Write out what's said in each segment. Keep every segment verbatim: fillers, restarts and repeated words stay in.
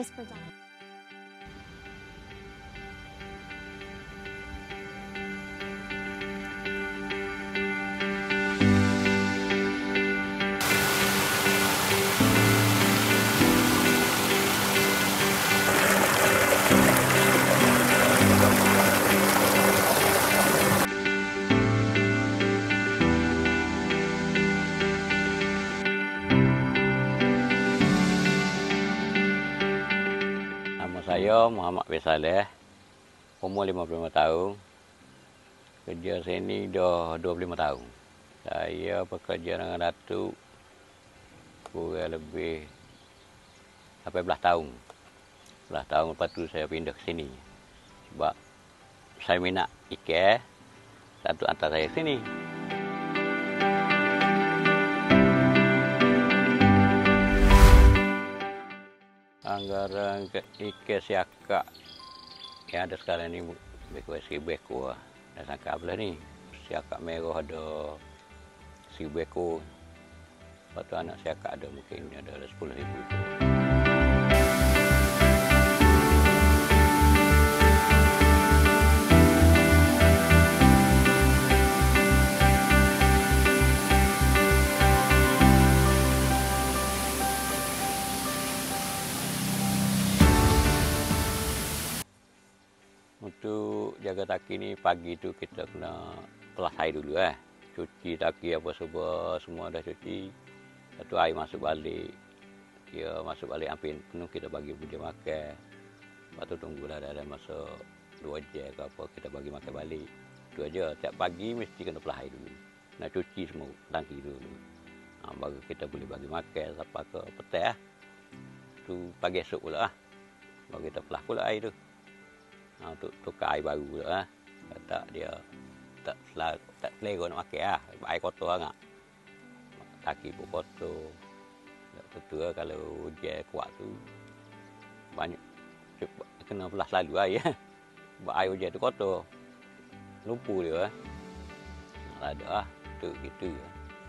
terus berjalan. Saya Muhammad bin Saleh, umur lima puluh lima tahun. Kerja sini dah dua puluh lima tahun. Saya bekerja dengan Datuk kurang lebih lapan belas tahun. lapan belas tahun lepas tu saya pindah ke sini. Sebab saya minat ikan, Datuk hantar saya ke sini. Anggaran ke ikan siakak yang ada sekarang ni lebih seribu ekor lah. Dan sangka belah ni. Siakak merah ada seribu ekor. Lepas tu anak siakak ada mungkin ada sepuluh ribu ekor. Untuk jaga taki ni pagi tu kita kena pelas air dulu eh. Cuci taki apa semua, semua dah cuci. Lepas tu air masuk balik. Dia masuk balik hampir penuh kita bagi dia makan. Lepas tu tunggulah dalam masa dua jam ke apa kita bagi makan balik. Itu aja. Tiap pagi mesti kena pelas air dulu. Nak cuci semua tangki dulu. Ha, baru kita boleh bagi makan sampai ke petang lah. Tu pagi esok pula lah. Baru kita pelas pula air tu. Ha, untuk tukar air baru pula lah. Tak dia tak selera, tak selera nak makan lah. Air kotor sangat. Taki pun kotor. Tak tentu lah kalau hujan kuat tu. Banyak. Kena pelas selalu air. Sebab air hujan tu kotor. Lumpur dia. Tak ada lah. Tu gitu lah.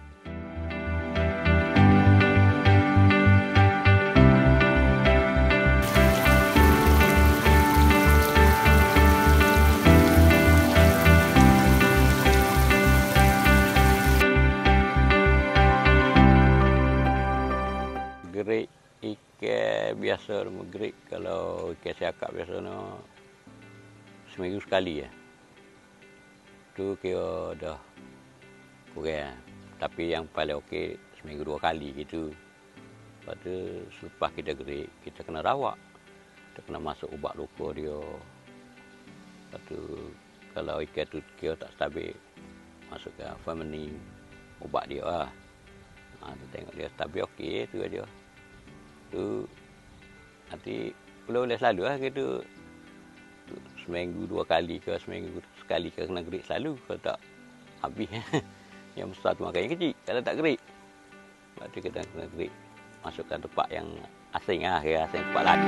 Gerik ikan biasa, gerik kalau ikan siakak biasa no, seminggu sekali ya. Tu kira dah kurang. Tapi yang paling okey seminggu dua kali gitu. Lepas tu selepas kita gerik, kita kena rawat. Kita kena masuk ubat luka dia. Lepas tu kalau ikan tu kira tak stabil, masukkan formalin, ubat dia lah. Ha, kita tengok dia stabil okey, tu aja. Tu nanti boleh-boleh selalu lah gitu. Tu, seminggu dua kali ke seminggu sekali ke kena gerik selalu. Kalau tak habis yang besar tu makan yang kecil. Kalau tak gerik, sebab tu kita kena gerik masukkan tempat yang asing lah, kira asing tempat lain.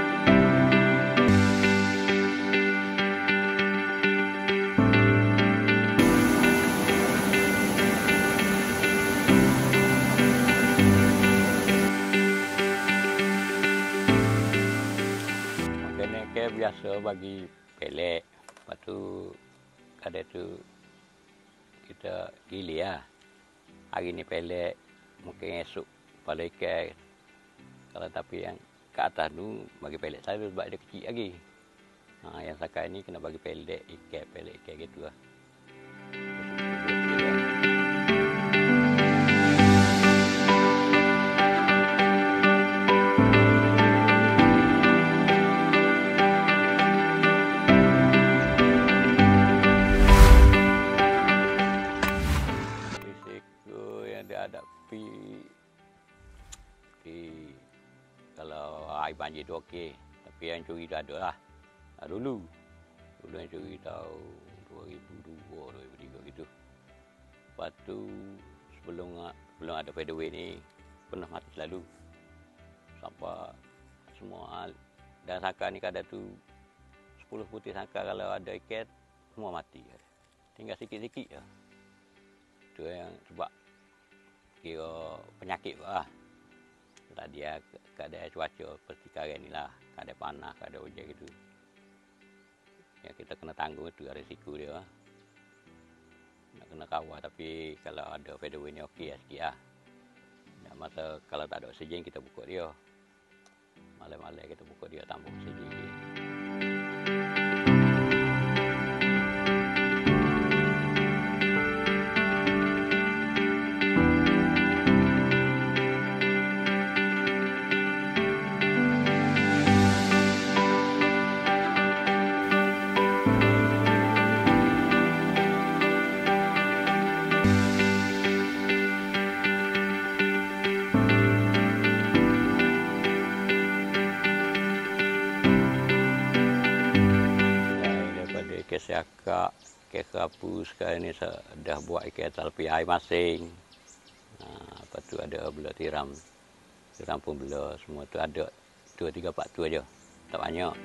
Biasa bagi pelek, lepas tu kadang tu kita gilir lah. Hari ni pelek, mungkin esok kepala ikan. Kalau tapi yang ke atas tu bagi pelek selalu sebab dia kecil lagi. Ha, yang sekarang ni kena bagi pelek ikan, pelek ikan gitu lah. Hadapi di kalau air banjir tu okey, tapi yang curi tu ada lah. Nah, dulu dulu yang curi tahun dua ribu dua, dua ribu tiga gitu. Lepas tu sebelum sebelum ada featherweight ni pernah mati selalu. Sampai semua dan sangkar ni kadang tu sepuluh putih sangkar kalau ada ikan semua mati. Tinggal sikit-sikit je. Tu yang sebab kira penyakit lah. Tak dia keadaan cuaca seperti sekarang ni lah. Keadaan panas, keadaan hujan gitu. Ya kita kena tanggung itu risiko dia. Nak kena kawal, tapi kalau ada featherweight ni okey lah sikit lah. Dan masa kalau tak ada oksigen kita buka dia. Malam-malam kita buka dia tambah oksigen dia. Kes akak, kes rapu sekarang ni dah buat ikan talpi air masing. Ha, lepas tu ada bela tiram. Tiram pun bela, semua tu ada dua tiga pak tu aja. Tak banyak.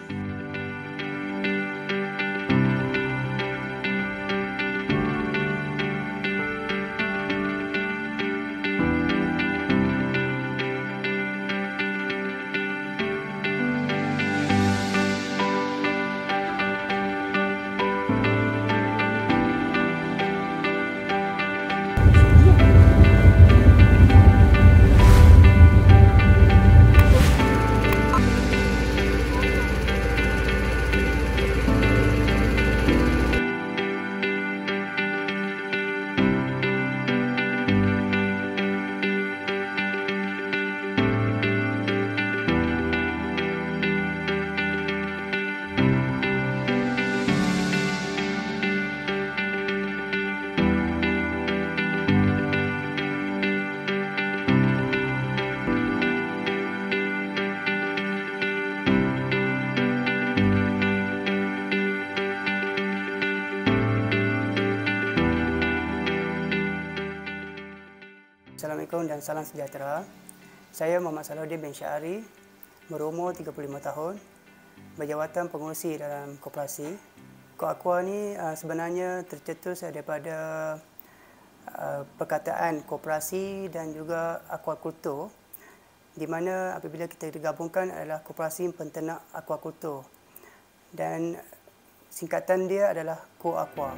Assalamualaikum dan salam sejahtera. Saya Muhammad Salahuddin bin Syahari, berumur tiga puluh lima tahun, berjawatan pengurusi dalam koperasi. Aqua ni uh, sebenarnya tercetus daripada uh, perkataan koperasi dan juga aquakultur, di mana apabila kita digabungkan adalah Koperasi Penternak Aquakultur dan singkatan dia adalah Co-Aqua.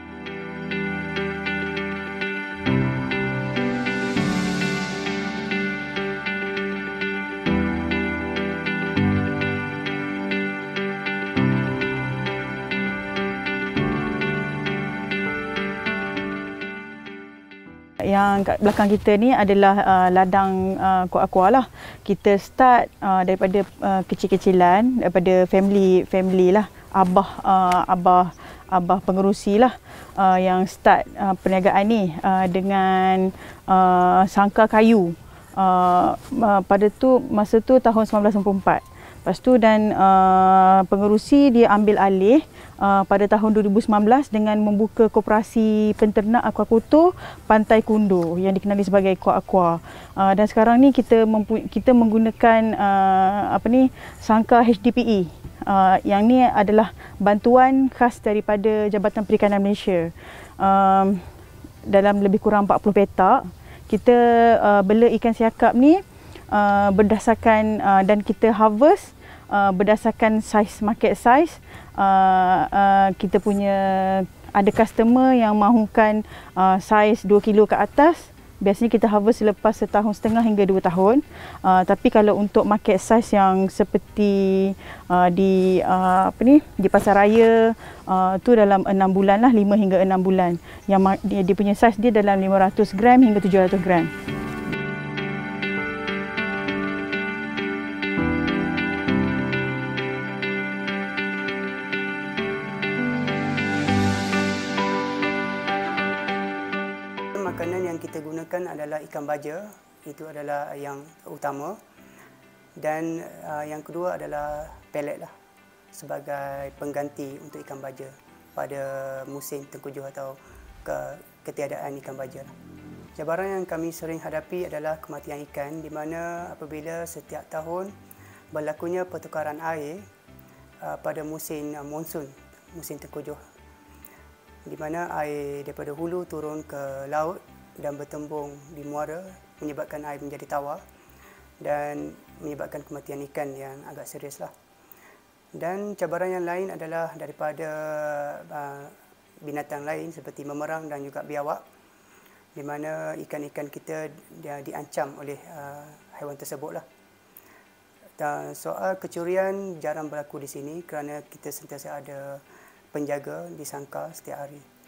Yang kat belakang kita ni adalah uh, ladang uh, Co-Aqua lah. Kita start uh, daripada uh, kecil-kecilan, daripada family family lah. Abah uh, abah abah pengerusi lah uh, yang start uh, perniagaan ni uh, dengan uh, sangkar kayu. Uh, uh, pada tu masa tu tahun sembilan belas sembilan puluh empat. Lepas tu dan uh, pengerusi dia ambil alih uh, pada tahun dua ribu sembilan belas dengan membuka Koperasi Penternak Aquakultur Pantai Kundo yang dikenali sebagai Co-Aqua. Uh, dan sekarang ni kita kita menggunakan uh, apa ni sangkar H D P E. Uh, yang ni adalah bantuan khas daripada Jabatan Perikanan Malaysia. Um, dalam lebih kurang empat puluh petak kita uh, bela ikan siakap ni Uh, berdasarkan uh, dan kita harvest uh, berdasarkan saiz market size. Uh, uh, kita punya ada customer yang mahukan uh, saiz dua kilo ke atas. Biasanya kita harvest selepas setahun setengah hingga dua tahun. Uh, tapi kalau untuk market size yang seperti uh, di uh, apa ni di pasar raya uh, tu dalam enam bulan lah, lima hingga enam bulan. Yang dia, dia punya saiz dia dalam lima ratus gram hingga tujuh ratus gram. Makanan yang kita gunakan adalah ikan baja, itu adalah yang utama. Dan uh, yang kedua adalah pelet lah, sebagai pengganti untuk ikan baja pada musim tengkujuh atau ke, ketiadaan ikan baja. Cabaran yang kami sering hadapi adalah kematian ikan, di mana apabila setiap tahun berlakunya pertukaran air uh, pada musim uh, monsun, musim tengkujuh, di mana air daripada hulu turun ke laut dan bertembung di muara, menyebabkan air menjadi tawar. dan menyebabkan kematian ikan yang agak serius lah. Dan cabaran yang lain adalah daripada uh, binatang lain seperti memerang dan juga biawak, di mana ikan-ikan kita dia diancam oleh uh, haiwan tersebut lah. Dan soal kecurian jarang berlaku di sini kerana kita sentiasa ada penjaga di sangkar setiap hari.